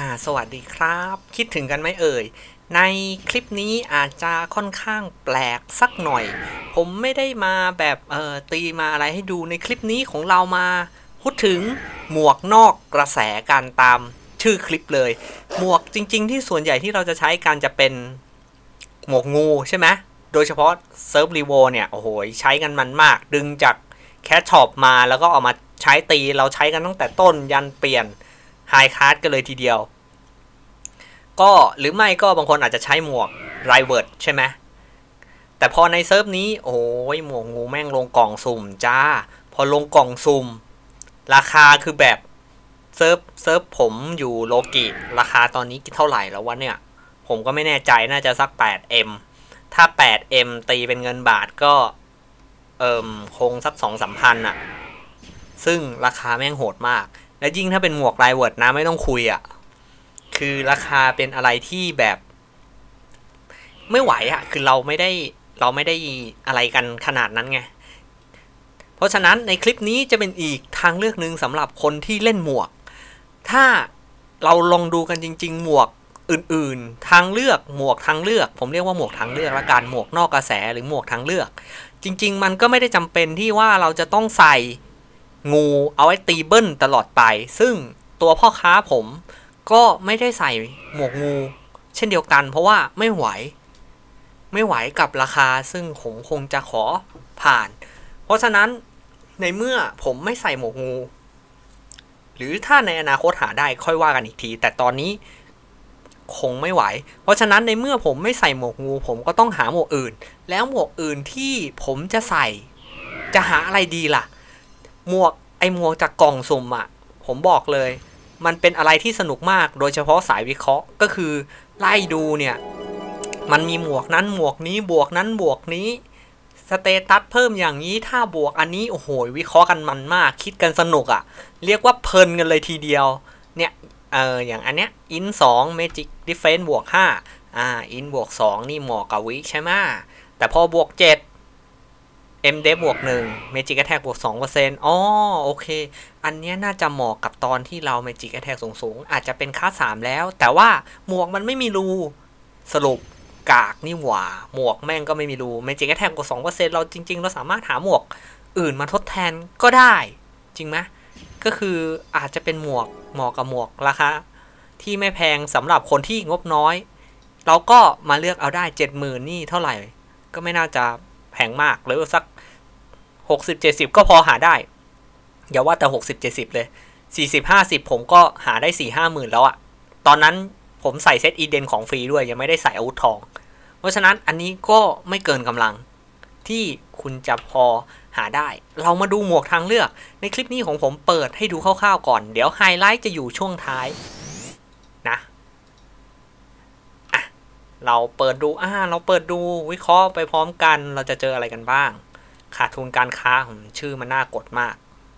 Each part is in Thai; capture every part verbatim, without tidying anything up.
สวัสดีครับคิดถึงกันไหมเอ่ยในคลิปนี้อาจจะค่อนข้างแปลกสักหน่อยผมไม่ได้มาแบบเอ่อตีมาอะไรให้ดูในคลิปนี้ของเรามาพูดถึงหมวกนอกกระแสการตามชื่อคลิปเลยหมวกจริงๆที่ส่วนใหญ่ที่เราจะใช้กันจะเป็นหมวกงูใช่ไหมโดยเฉพาะเซิร์ฟรีโวเนี่ยโอ้โหใช้กันมันมากดึงจากแคชช็อปมาแล้วก็เอามาใช้ตีเราใช้กันตั้งแต่ต้นยันเปลี่ยนไฮคาร์ดกันเลยทีเดียวก็หรือไม่ก็บางคนอาจจะใช้หมวกไรเวิร์ดใช่ไหมแต่พอในเซิร์ฟนี้โอ้ยหมวกงูแม่งลงกล่องสุ่มจ้าพอลงกล่องสุ่มราคาคือแบบเซิร์ฟเซิร์ฟผมอยู่โลกิราคาตอนนี้เท่าไหร่แล้ววะเนี่ยผมก็ไม่แน่ใจน่าจะสัก แปดเอ็ม ถ้า แปดเอ็ม ตีเป็นเงินบาทก็เอิ่มคงสัก สองถึงสามพัน อ่ะซึ่งราคาแม่งโหดมากและยิ่งถ้าเป็นหมวกไรเวิร์ดนะไม่ต้องคุยอ่ะคือราคาเป็นอะไรที่แบบไม่ไหวอ่ะคือเราไม่ได้เราไม่ได้อะไรกันขนาดนั้นไงเพราะฉะนั้นในคลิปนี้จะเป็นอีกทางเลือกหนึ่งสำหรับคนที่เล่นหมวกถ้าเราลองดูกันจริงๆหมวกอื่นๆทางเลือกหมวกทางเลือกผมเรียกว่าหมวกทางเลือกละกันหมวกนอกกระแสหรือหมวกทางเลือกจริงๆมันก็ไม่ได้จำเป็นที่ว่าเราจะต้องใส่งูเอาไว้ตีเบิ้ลตลอดไปซึ่งตัวพ่อค้าผมก็ไม่ได้ใส่หมวกงูเช่นเดียวกันเพราะว่าไม่ไหวไม่ไหวกับราคาซึ่งผมคงจะขอผ่านเพราะฉะนั้นในเมื่อผมไม่ใส่หมวกงูหรือถ้าในอนาคตหาได้ค่อยว่ากันอีกทีแต่ตอนนี้คงไม่ไหวเพราะฉะนั้นในเมื่อผมไม่ใส่หมวกงูผมก็ต้องหาหมวกอื่นแล้วหมวกอื่นที่ผมจะใส่จะหาอะไรดีล่ะหมวกไอหมวกจากกล่องสุ่มอ่ะผมบอกเลยมันเป็นอะไรที่สนุกมากโดยเฉพาะสายวิเคราะห์ก็คือไล่ดูเนี่ยมันมีหมวกนั้นหมวกนี้บวกนั้นบวกนี้สเตตัสเพิ่มอย่างนี้ถ้าบวกอันนี้โอ้โหวิเคราะห์กันมันมากคิดกันสนุกอ่ะเรียกว่าเพลินกันเลยทีเดียวเนี่ยเอออย่างอันเนี้ยอินสองเมจิกดิเฟนซ์บวกห้าอ่าอินบวกสองนี่เหมาะกับวิใช่ไหมแต่พอบวกเจ็ดเอ็ม เดฟ บวกหนึ่ง Magic Attack บวก สองเปอร์เซ็นต์ อ๋อโอเคอันนี้น่าจะเหมาะกับตอนที่เรา Magic Attack สูงๆอาจจะเป็นค่าสามแล้วแต่ว่าหมวกมันไม่มีรูสรุปกากนี่หว่าหมวกแม่งก็ไม่มีรู Magic Attack บวก สองเปอร์เซ็นต์ เราจริงๆเราสามารถหาหมวกอื่นมาทดแทนก็ได้จริงไหมก็คืออาจจะเป็นหมวกเหมาะกับหมวกราคาที่ไม่แพงสำหรับคนที่งบน้อยเราก็มาเลือกเอาได้ เจ็ดหมื่น นี่เท่าไหร่ก็ไม่น่าจะแพงมากหรือสักหกสิบ เจ็ดสิบก็พอหาได้อย่าว่าแต่หกสิบ เจ็ดสิบเลยสี่สิบ ห้าสิบผมก็หาได้ สี่ ห้าหมื่นแล้วอะตอนนั้นผมใส่เซตอีเดนของฟรีด้วยยังไม่ได้ใส่อาวุธทองเพราะฉะนั้นอันนี้ก็ไม่เกินกำลังที่คุณจะพอหาได้เรามาดูหมวกทางเลือกในคลิปนี้ของผมเปิดให้ดูคร่าวๆก่อนเดี๋ยวไฮไลท์จะอยู่ช่วงท้ายนะอ่ะเราเปิดดูอ่าเราเปิดดูวิเคราะห์ไปพร้อมกันเราจะเจออะไรกันบ้างขาดทุนการค้าของชื่อมันน่ากดมาก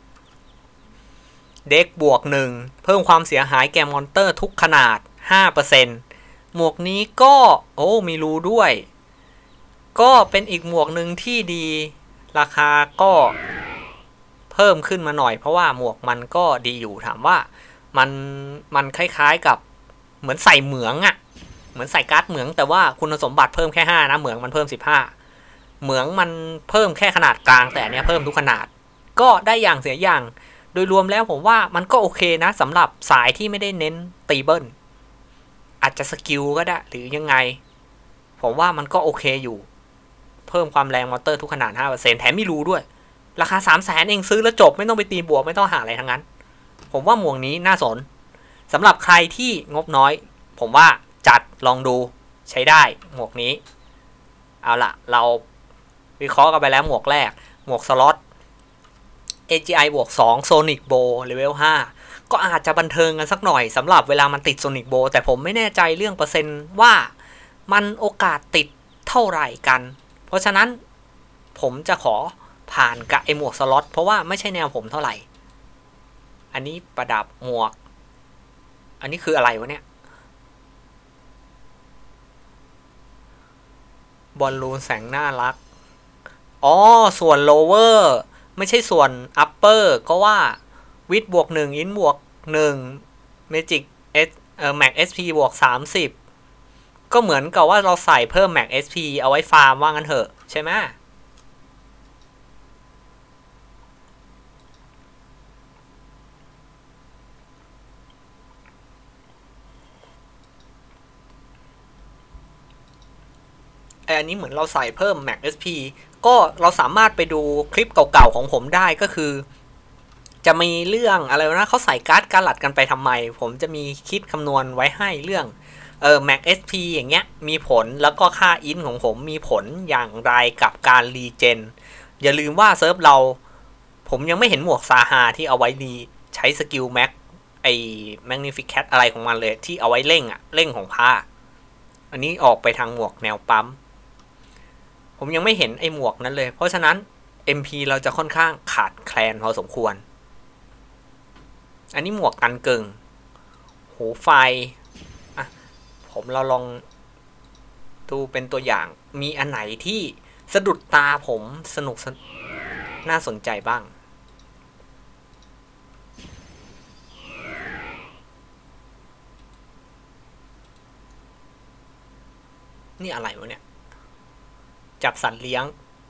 เด็กบวกหนึ่งเพิ่มความเสียหายแก่มอนเตอร์ทุกขนาด ห้าเปอร์เซ็นต์ หมวกนี้ก็โอ้มีรูด้วยก็เป็นอีกหมวกหนึ่งที่ดีราคาก็เพิ่มขึ้นมาหน่อยเพราะว่าหมวกมันก็ดีอยู่ถามว่ามันมันคล้ายๆกับเหมือนใส่เหมืองอะเหมือนใส่การ์ดเหมืองแต่ว่าคุณสมบัติเพิ่มแค่ห้านะเหมืองมันเพิ่มสิบห้าเหมืองมันเพิ่มแค่ขนาดกลางแต่อันนี้เพิ่มทุกขนาดก็ได้อย่างเสียอย่างโดยรวมแล้วผมว่ามันก็โอเคนะสำหรับสายที่ไม่ได้เน้นตีเบิ้ลอาจจะสกิลก็ได้หรือยังไงผมว่ามันก็โอเคอยู่เพิ่มความแรงมอเตอร์ทุกขนาด ห้าเปอร์เซ็นต์ แถมมีรูด้วยราคา สามแสน เองซื้อแล้วจบไม่ต้องไปตีบวกไม่ต้องหาอะไรทั้งนั้นผมว่าหมวกนี้น่าสนสำหรับใครที่งบน้อยผมว่าจัดลองดูใช้ได้หมวกนี้เอาล่ะเราวิเคราะห์กันไปแล้วหมวกแรกหมวกสล็อต เอ จี ไอ บวกสอง Sonic Bow เลเวลห้าก็อาจจะบันเทิงกันสักหน่อยสำหรับเวลามันติด Sonic Bow แต่ผมไม่แน่ใจเรื่องเปอร์เซ็นต์ว่ามันโอกาสติดเท่าไหร่กันเพราะฉะนั้นผมจะขอผ่านกับไอหมวกสล็อตเพราะว่าไม่ใช่แนวผมเท่าไหร่อันนี้ประดับหมวกอันนี้คืออะไรวะเนี่ยบอลลูนแสงน่ารักอ๋อส่วน lower ไม่ใช่ส่วน upper ก็ว่าวิดบวกหนึ่งอินบวกหนึ่ง magic s ออ Max เอส พี บวกสามสิบก็เหมือนกับว่าเราใส่เพิ่ม Max เอส พี เอาไว้ฟาร์มว่างั้นเถอะใช่ไหมอันนี้เหมือนเราใส่เพิ่ม Max เอส พี ก็เราสามารถไปดูคลิปเก่าๆของผมได้ก็คือจะมีเรื่องอะไรนะเขาใส่การ์ดการ์ลัดกันไปทำไมผมจะมีคิดคำนวณไว้ให้เรื่องเออ Max เอส พี อย่างเงี้ยมีผลแล้วก็ค่าอินของผมมีผลอย่างไรกับการรีเจนอย่าลืมว่าเซิร์ฟเราผมยังไม่เห็นหมวกซาฮาที่เอาไว้รีใช้สกิลแม็กไอ Magnificat อะไรของมันเลยที่เอาไว้เร่งอะเร่งของผ้าอันนี้ออกไปทางหมวกแนวปั๊มผมยังไม่เห็นไอหมวกนั้นเลยเพราะฉะนั้น เอ็ม พี เราจะค่อนข้างขาดแคลนพอสมควรอันนี้หมวกกันเกิงหูไฟอ่ะผมเราลองดูเป็นตัวอย่างมีอันไหนที่สะดุดตาผมสนุกน่าสนใจบ้างนี่อะไรวะเนี่ยจับสัตว์เลี้ยง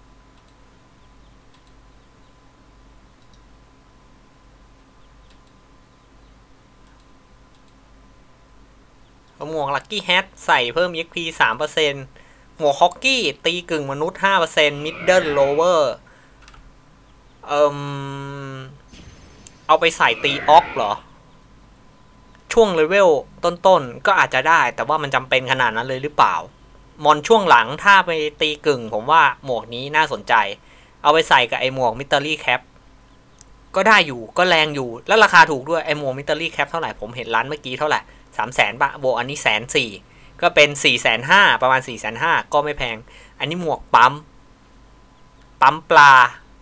หมวกลัคกี้แฮทใส่เพิ่ม อี เอ็กซ์ พี สามเปอร์เซ็นต์ หมวกฮอกกี้ตีกึ่งมนุษย์ ห้าเปอร์เซ็นต์ Middle Lower เอ่มเอาไปใส่ตีออกเหรอช่วงเลเวลต้นๆก็อาจจะได้แต่ว่ามันจำเป็นขนาดนั้นเลยหรือเปล่ามอนช่วงหลังถ้าไปตีกึ่งผมว่าหมวกนี้น่าสนใจเอาไปใส่กับไอหมวกมิตรลี่แคปก็ได้อยู่ก็แรงอยู่แล้วราคาถูกด้วยไอหมวกมิตรลี่แคปเท่าไหร่ผมเห็นร้านเมื่อกี้เท่าไหร่สามแสนบาทบวกอันนี้แสนสี่ก็เป็นสี่แสนห้าประมาณสี่แสนห้าก็ไม่แพงอันนี้หมวกปั๊มปั๊มปลา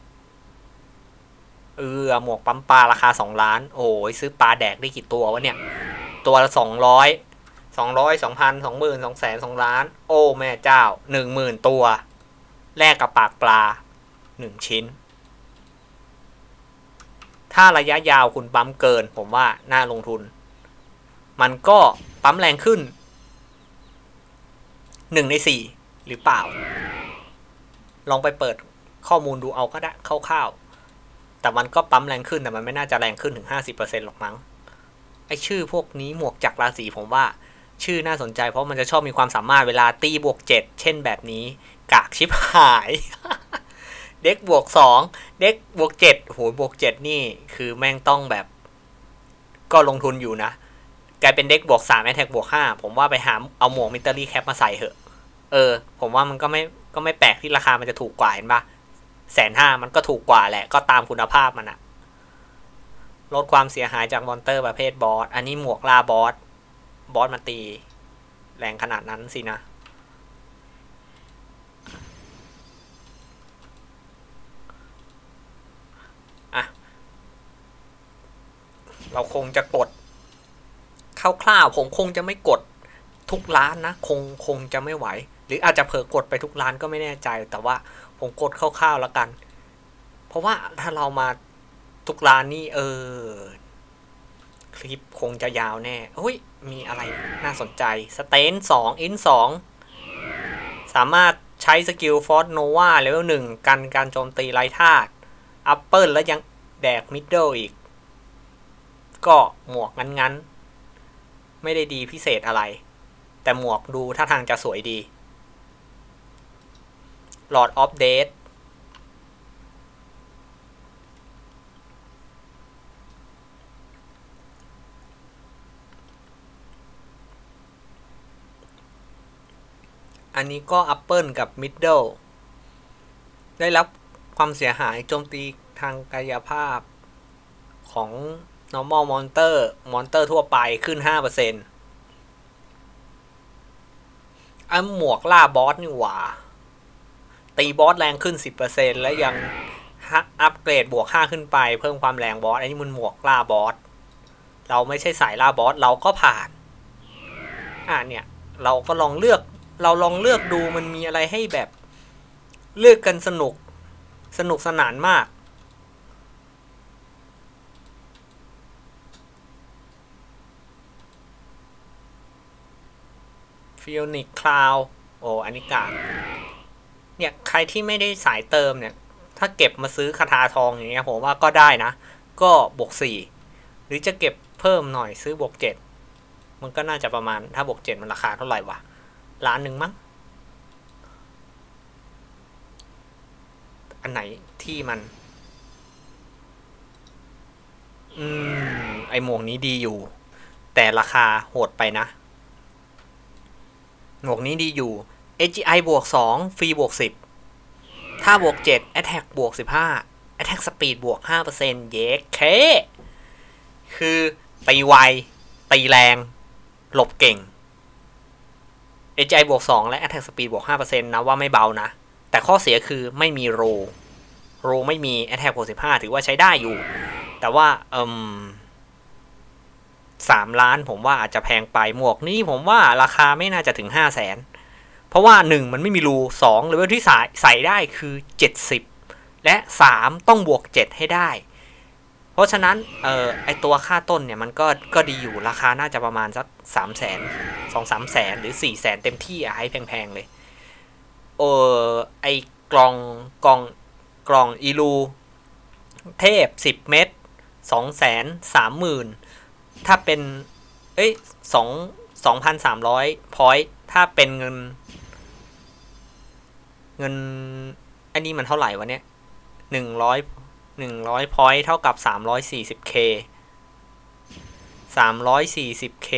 เออหมวกปั๊มปลาราคาสองล้านโอ้ยซื้อปลาแดกได้กี่ตัววะเนี่ยตัวละสองร้อยสองร้อยสองพันสองหมื่นสองแสนสองล้านโอ้แม่เจ้าหนึ่งหมื่นตัวแลกกับปากปลาหนึ่งชิ้นถ้าระยะยาวคุณปั๊มเกินผมว่าน่าลงทุนมันก็ปั๊มแรงขึ้นหนึ่งในสี่หรือเปล่าลองไปเปิดข้อมูลดูเอาก็ได้คร่าวๆแต่มันก็ปั๊มแรงขึ้นแต่มันไม่น่าจะแรงขึ้นถึง ห้าสิบเปอร์เซ็นต์ หรอกมั้งไอชื่อพวกนี้หมวกจักรราศีผมว่าชื่อน่าสนใจเพราะมันจะชอบมีความสามารถเวลาตีบวกเจ็ดเช่นแบบนี้กากชิบหายเด็กบวกสองเด็กบวกเจ็ดโหบวกเจ็ดนี่คือแม่งต้องแบบก็ลงทุนอยู่นะกลายเป็นเด็กบวกสามแอทแทกบวกห้าผมว่าไปหาเอาหมวกมิตรลี่แคปมาใส่เหอะเออผมว่ามันก็ไม่ก็ไม่แปลกที่ราคามันจะถูกกว่าเห็นปะแสนห้ามันก็ถูกกว่าแหละก็ตามคุณภาพมันอะลดความเสียหายจากมอนเตอร์ประเภทบอสอันนี้หมวกล่าบอสบอสมาตีแรงขนาดนั้นสินะอ่ะเราคงจะกดคร่าวๆผมคงจะไม่กดทุกร้านนะคงคงจะไม่ไหวหรืออาจจะเผลอกดไปทุกร้านก็ไม่แน่ใจแต่ว่าผมกดคร่าวๆแล้วกันเพราะว่าถ้าเรามาทุกร้านนี่เออคลิปคงจะยาวแน่เฮ้ยมีอะไรน่าสนใจสเตนสองอินสองสามารถใช้สกิลฟอร์สโนวาเลเวลหนึ่งกันการโจมตีไร้ธาตุอัปเปิลแล้วยังแดกมิดเดิลอีกก็หมวกงั้นๆไม่ได้ดีพิเศษอะไรแต่หมวกดูท่าทางจะสวยดี Lord of Death อันนี้ก็ Upper กับ Middle ได้รับความเสียหายโจมตีทางกายภาพของ normal monster monster ทั่วไปขึ้น ห้าเปอร์เซ็นต์ อันหมวกล่าบอสนี่หว่าตีบอสแรงขึ้น สิบเปอร์เซ็นต์ และยังอัปเกรดบวกห้าขึ้นไปเพิ่มความแรงบอสอันนี้มันหมวกล่าบอสเราไม่ใช่สายล่าบอสเราก็ผ่านอ่ะเนี่ยเราก็ลองเลือกเราลองเลือกดูมันมีอะไรให้แบบเลือกกันสนุกสนุกสนานมากฟิโอนิกคลาวโอ้อันนี้กาดเนี่ยใครที่ไม่ได้สายเติมเนี่ยถ้าเก็บมาซื้อคาถาทองอย่างเงี้ยผมว่าก็ได้นะก็บวกสี่หรือจะเก็บเพิ่มหน่อยซื้อบวกเจ็ดมันก็น่าจะประมาณถ้าบวกเจ็ดมันราคาเท่าไหร่วะล้านหนึ่งมั้งอันไหนที่มันอืมไอหมวกนี้ดีอยู่แต่ราคาโหดไปนะหมวกนี้ดีอยู่ เอ จี ไอ บวกสองฟรีบวกสิบถ้าบวกเจ็ด Attack บวกสิบห้า Attack Speed บวก ห้าเปอร์เซ็นต์ เย้เคคือตีไวตีแรงหลบเก่ง เอ จี ไอ บวกสองและ Attack Speed บวก ห้าเปอร์เซ็นต์ นะว่าไม่เบานะแต่ข้อเสียคือไม่มีโรโรไม่มี Attack บวกสิบห้าถือว่าใช้ได้อยู่แต่ว่าเอ่มสามล้านผมว่าอาจจะแพงไปหมวกนี้ผมว่าราคาไม่น่าจะถึง ห้าแสน เพราะว่าหนึ่งมันไม่มีรูสองเลเวลที่ใส่ได้คือเจ็ดสิบและสามต้องบวกเจ็ดให้ได้เพราะฉะนั้นเอ่อไอตัวค่าต้นเนี่ยมันก็ก็ดีอยู่ราคาน่าจะประมาณสัก สามแสน สองถึงสามแสนหรือ สี่แสนเต็มที่อะให้แพงๆเลยเออไอกล่องกล่องกล่องอีลูเทพสิบเม็ด สองแสนสามหมื่น ถ้าเป็นเอ้ยสอง สองพันสามร้อยพอยต์ถ้าเป็นเงินเงินอันนี้มันเท่าไหร่วะเนี่ยหนึ่งร้อย หนึ่งร้อยพอยต์เท่ากับ สามร้อยสี่สิบเค สามร้อยสี่สิบเค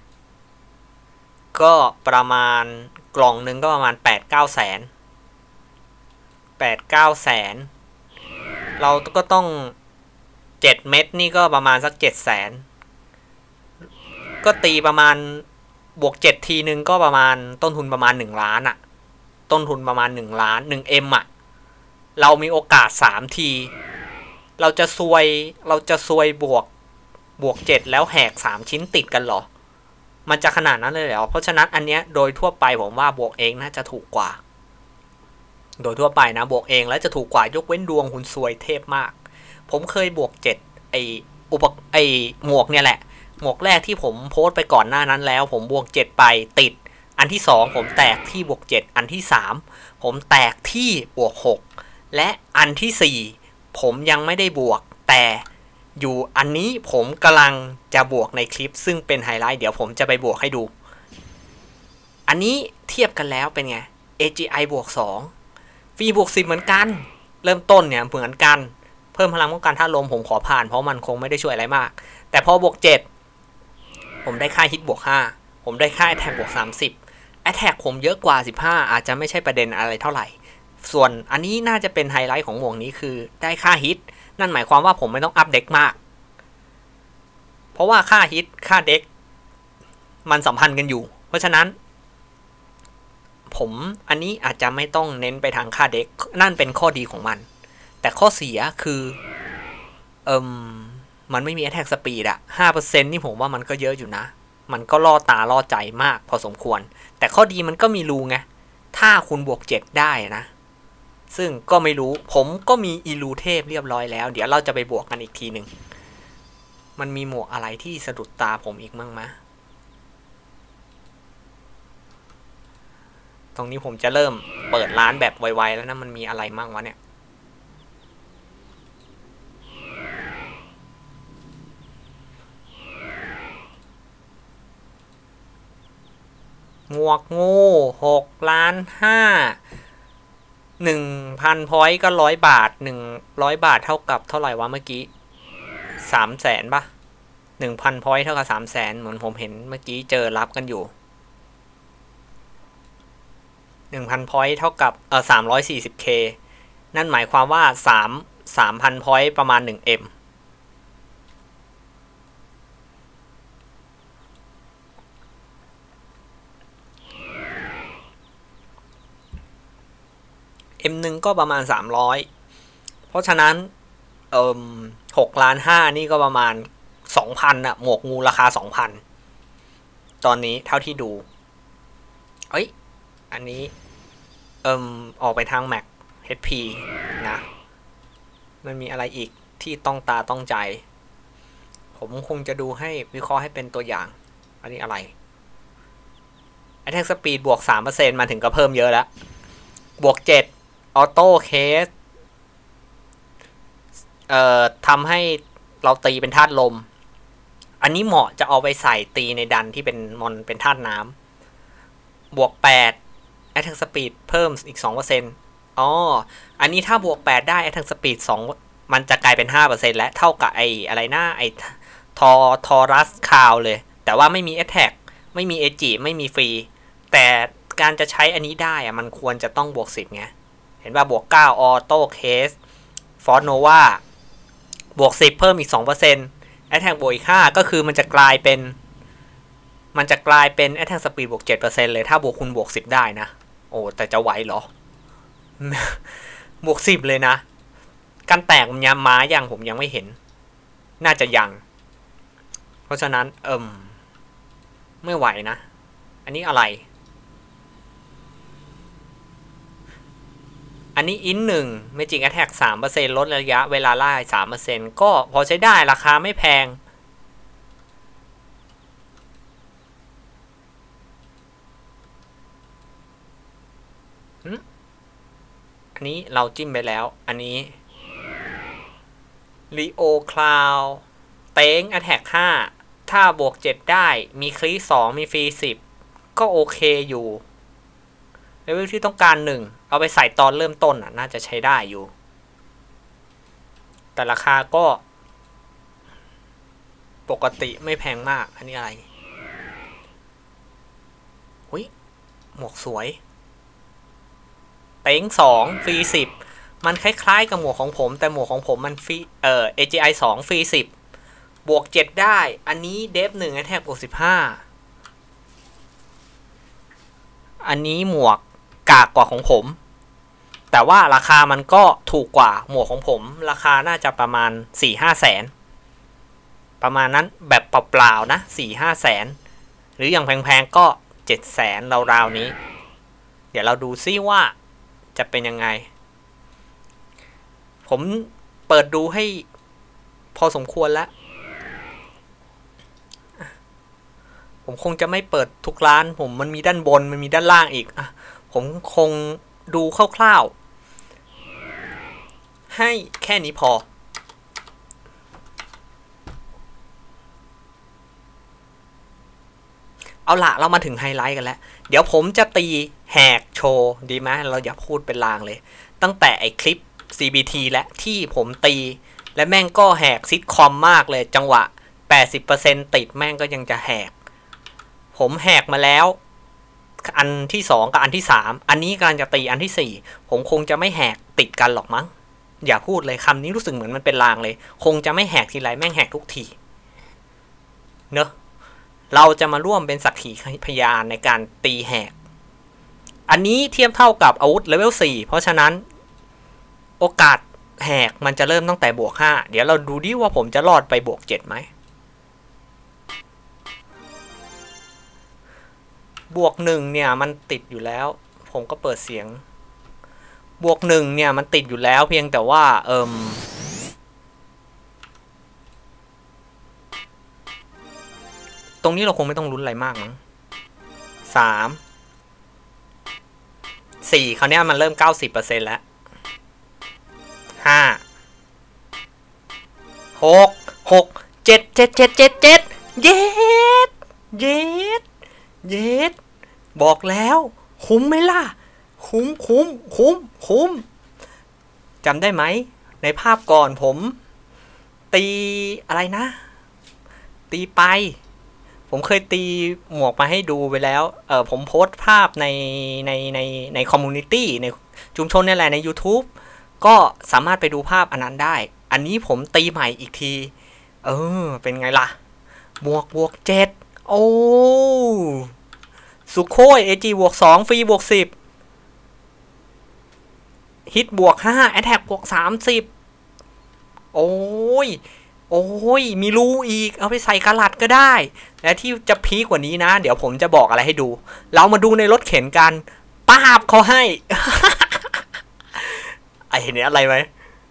ก็ประมาณกล่องหนึ่งก็ประมาณ แปดถึงเก้า แสน แปดถึงเก้า แสนเราก็ต้องเจ็ดเม็ดนี่ก็ประมาณสัก เจ็ดแสน ก็ตีประมาณบวกเจ็ดทีนึงก็ประมาณต้นทุนประมาณหนึ่งล้านอะต้นทุนประมาณหนึ่งล้าน หนึ่งเอ็ม อะเรามีโอกาสสามทีเราจะซวยเราจะซวยบวกบวกเจ็ดแล้วแหกสามชิ้นติดกันหรอมันจะขนาดนั้นเลยเหรอเพราะฉะนั้นอันเนี้ยโดยทั่วไปผมว่าบวกเองน่าจะถูกกว่าโดยทั่วไปนะบวกเองแล้วจะถูกกว่ายกเว้นดวงคุณซวยเทพมากผมเคยบวกเจ็ดไออุปไอหมวกเนี่ยแหละหมวกแรกที่ผมโพสต์ไปก่อนหน้านั้นแล้วผมบวกเจ็ดไปติดอันที่สองผมแตกที่บวกเจ็ดอันที่สามผมแตกที่บวกหกและอันที่สี่ผมยังไม่ได้บวกแต่อยู่อันนี้ผมกำลังจะบวกในคลิปซึ่งเป็นไฮไลท์เดี๋ยวผมจะไปบวกให้ดูอันนี้เทียบกันแล้วเป็นไง เอ จี ไอ บวกสองฟรีบวกสิบเหมือนกันเริ่มต้นเนี่ยเหมือนกันเพิ่มพลังป้องกันธาตุลมผมขอผ่านเพราะมันคงไม่ได้ช่วยอะไรมากแต่พอบวกเจ็ดผมได้ค่าฮิตบวกห้าผมได้ค่า Attack บวกสามสิบ Attack ผมเยอะกว่าสิบห้าอาจจะไม่ใช่ประเด็นอะไรเท่าไหร่ส่วนอันนี้น่าจะเป็นไฮไลท์ของหมวกนี้คือได้ค่าฮิตนั่นหมายความว่าผมไม่ต้องอัพเด็กมากเพราะว่าค่าฮิตค่าเด็กมันสัมพันธ์กันอยู่เพราะฉะนั้นผมอันนี้อาจจะไม่ต้องเน้นไปทางค่าเด็กนั่นเป็นข้อดีของมันแต่ข้อเสียคือเอิมมันไม่มี Attack Speed อะ ห้าเปอร์เซ็นต์ นี่ผมว่ามันก็เยอะอยู่นะมันก็ล่อตาล่อใจมากพอสมควรแต่ข้อดีมันก็มีรูไงถ้าคุณบวกเจ็ดได้นะซึ่งก็ไม่รู้ผมก็มีอีลูเทพเรียบร้อยแล้วเดี๋ยวเราจะไปบวกกันอีกทีหนึ่งมันมีหมวกอะไรที่สะดุดตาผมอีกมั่งมะตรงนี้ผมจะเริ่มเปิดร้านแบบไวๆแล้วนะมันมีอะไรมั่งวะเนี่ยหมวกงูหกล้านห้าหนึ่งพันพอยต์ก็ร้อยบาทหนึ่งร้อยบาทเท่ากับเท่าไหร่วะเมื่อกี้สามแสนปะหนึ่งพันพอยต์เท่ากับสามแสนเหมือนผมเห็นเมื่อกี้เจอรับกันอยู่หนึ่งพันพอยต์เท่ากับเออสามร้อยสี่สิบเคนั่นหมายความว่าสามสามพันพอยต์ประมาณหนึ่งเอ็มเอ็มหนึ่งก็ประมาณสามร้อยเพราะฉะนั้นเอ่อหกล้านห้านี่ก็ประมาณสองพันอะหมวกงูราคาสองพันตอนนี้เท่าที่ดูเอ้ยอันนี้เอ่มออกไปทาง Mac เอช พี นะมันมีอะไรอีกที่ต้องตาต้องใจผมคงจะดูให้วิเคราะห์ให้เป็นตัวอย่างอันนี้อะไร Attack Speed บวก สามเปอร์เซ็นต์ มาถึงก็เพิ่มเยอะแล้วบวก เจ็ด Auto Case เอ่อทำให้เราตีเป็นธาตุลมอันนี้เหมาะจะเอาไปใส่ตีในดันที่เป็นมอนเป็นธาตุน้ำบวก แปด Attack Speed เพิ่มอีก สองเปอร์เซ็นต์ อ๋ออันนี้ถ้าบวก แปด ได้ Attack Speed สองมันจะกลายเป็น ห้าเปอร์เซ็นต์ และเท่ากับไอ้อะไรนะไอ้ทอทอรัสคาวเลยแต่ว่าไม่มี Attack ไม่มีเอจิไม่มีฟรีแต่การจะใช้อันนี้ได้อะมันควรจะต้องบวก สิบไงเห็นว่าบวก เก้า Auto Case Force Nova บวก สิบ เพิ่มอีก สองเปอร์เซ็นต์ Attack บวกอีก ห้าก็คือมันจะกลายเป็นมันจะกลายเป็น Attack Speed บวก เจ็ดเปอร์เซ็นต์ เลยถ้าบวกคุณบวก สิบได้นะโอ้แต่จะไหวเหรอ บวก สิบเลยนะการแตกมันยังม้ายังผมยังไม่เห็นน่าจะยังเพราะฉะนั้นเอิ่มไม่ไหวนะอันนี้อะไรอันนี้อินหนึ่ง Magic Attack สามเปอร์เซ็นต์ ลดระยะเวลาไล่ สามเปอร์เซ็นต์ ก็พอใช้ได้ราคาไม่แพงอันนี้เราจิ้มไปแล้วอันนี้ Leo Cloud เต็ง Attack ห้าถ้าบวก เจ็ด ได้มีคลีสองมีฟรี สิบก็โอเคอยู่เลเวลที่ต้องการหนึ่งเอาไปใส่ตอนเริ่มต้นอ่ะน่าจะใช้ได้อยู่แต่ราคาก็ปกติไม่แพงมากอันนี้อะไรหุยหมวกสวยเต็งสองฟรีสิบมันคล้ายๆกับหมวกของผมแต่หมวกของผมมันฟรีเอ่อ เอ จี ไอ สองฟรีสิบบวก เจ็ด ได้อันนี้เดฟหนึ่ง Attack บวกสิบห้าอันนี้หมวกกากกว่าของผมแต่ว่าราคามันก็ถูกกว่าหมวกของผมราคาน่าจะประมาณ สี่ห้า แสนประมาณนั้นแบบเปล่าๆนะ สี่ห้า แสนหรืออย่างแพงๆก็เจ็ดแสนราวๆนี้เดี๋ยวเราดูซิว่าจะเป็นยังไงผมเปิดดูให้พอสมควรแล้วผมคงจะไม่เปิดทุกร้านผมมันมีด้านบนมันมีด้านล่างอีกอ่ะผมคงดูคร่าวๆให้แค่นี้พอเอาละเรามาถึงไฮไลท์กันแล้วเดี๋ยวผมจะตีแหกโชว์ดีไหมเราอย่าพูดเป็นลางเลยตั้งแต่ไอคลิป ซี บี ที และที่ผมตีและแม่งก็แหกซิทคอมมากเลยจังหวะ แปดสิบเปอร์เซ็นต์ ติดแม่งก็ยังจะแหกผมแหกมาแล้วอันที่สองกับอันที่สามอันนี้กำลังจะตีอันที่สี่ผมคงจะไม่แหกติดกันหรอกมั้งอย่าพูดเลยคำนี้รู้สึกเหมือนมันเป็นลางเลยคงจะไม่แหกทีไรแม่งแหกทุกทีเนอะเราจะมาร่วมเป็นสักขีพยานในการตีแหกอันนี้เทียบเท่ากับอาวุธเลเวลสี่เพราะฉะนั้นโอกาสแหกมันจะเริ่มตั้งแต่บวกห้าเดี๋ยวเราดูดิว่าผมจะรอดไปบวกเจ็ดไหมบวกหนึ่งเนี่ยมันติดอยู่แล้วผมก็เปิดเสียงบวกหนึ่งเนี่ยมันติดอยู่แล้วเพียงแต่ว่าเอิมตรงนี้เราคงไม่ต้องลุ้นอะไรมากมั้งสามสี่คราวนี้มันเริ่ม เก้าสิบเปอร์เซ็นต์ แล้วห้าหกหกเจ็ดเจ็ดเจ็ดเจ็ดเจ็ดเย็ดเย็ดเย็ดบอกแล้วคุ้มไหมล่ะคุ้มคุ้มคุ้มคุ้มจำได้ไหมในภาพก่อนผมตีอะไรนะตีไปผมเคยตีหมวกมาให้ดูไปแล้วเออผมโพสต์ภาพในในในในคอมมูนิตี้ในชุมชนนี่แหละใน YouTube ก็สามารถไปดูภาพอันนั้นได้อันนี้ผมตีใหม่อีกทีเออเป็นไงล่ะบวกบวกเจ็ดโอ้สุโค้ย เอ จี บวกสองฟรีบวกสิบฮิตบวกห้าแอทแทกบวกสามสิบโอ้ยโอ้ยมีรูอีกเอาไปใส่กระลัดก็ได้และที่จะพีกกว่านี้นะเดี๋ยวผมจะบอกอะไรให้ดูเรามาดูในรถเข็นกันป้าบเขาให้ ไอเห็นอะไรไหม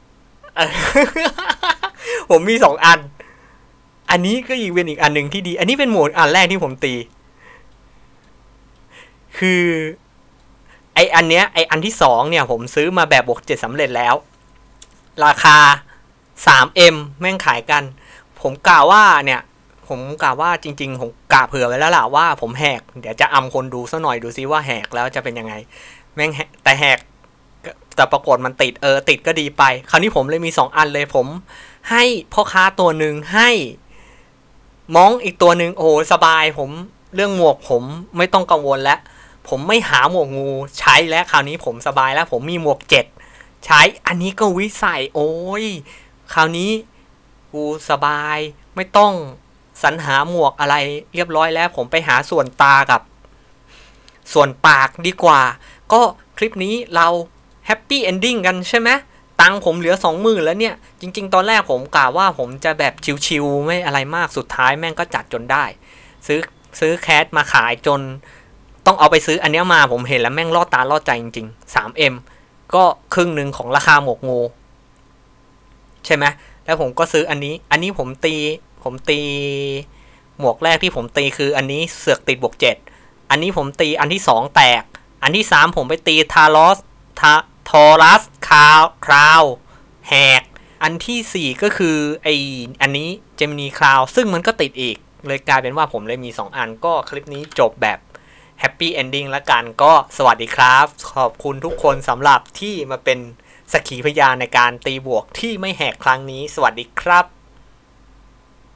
ผมมีสองอันอันนี้ก็อีกเป็นอีกอันหนึ่งที่ดีอันนี้เป็นโหมดอันแรกที่ผมตีคือไออันเนี้ยไออันที่สองเนี่ยผมซื้อมาแบบบวกเจ็ดสำเร็จแล้วราคา สามเอ็ม แม่งขายกันผมกล่าวว่าเนี่ยผมกล่าวว่าจริงๆผมกล่าวเผื่อไว้แล้วล่ะว่าผมแหกเดี๋ยวจะอำคนดูซะหน่อยดูซิว่าแหกแล้วจะเป็นยังไงแม่งแต่แหกแต่ปรากฏมันติดเออติดก็ดีไปคราวนี้ผมเลยมีสองอันเลยผมให้พ่อค้าตัวหนึ่งให้มองอีกตัวหนึ่งโอ้สบายผมเรื่องหมวกผมไม่ต้องกังวลแล้วผมไม่หาหมวกงูใช้แล้วคราวนี้ผมสบายแล้วผมมีหมวกเจ็ดใช้อันนี้ก็วิสัยโอ้ยคราวนี้กูสบายไม่ต้องสรรหาหมวกอะไรเรียบร้อยแล้วผมไปหาส่วนตากับส่วนปากดีกว่าก็คลิปนี้เราแฮปปี้เอนดิ้งกันใช่ไหมตังผมเหลือสองหมื่นแล้วเนี่ยจริงๆตอนแรกผมกะว่าผมจะแบบชิวๆไม่อะไรมากสุดท้ายแม่งก็จัดจนได้ซื้อซื้อแคสมาขายจนต้องเอาไปซื้ออันนี้มาผมเห็นแล้วแม่งล่อตาล่อใจจริงๆ สามเอ็ม ก็ครึ่งหนึ่งของราคาหมวกงูใช่ไหมแล้วผมก็ซื้ออันนี้อันนี้ผมตีผมตีหมวกแรกที่ผมตีคืออันนี้เสือกติดบวกเจ็ดอันนี้ผมตีอันที่สองแตกอันที่สามผมไปตีทารอสทาทอรัสคาวคราวแหกอันที่สี่ก็คือไออันนี้เจมินีคราวซึ่งมันก็ติดอีกเลยกลายเป็นว่าผมเลยมีสองอันก็คลิปนี้จบแบบแฮปปี้เอนดิ้งแล้วกันก็สวัสดีครับขอบคุณทุกคนสำหรับที่มาเป็นสักขีพยานในการตีบวกที่ไม่แหกครั้งนี้สวัสดีครับ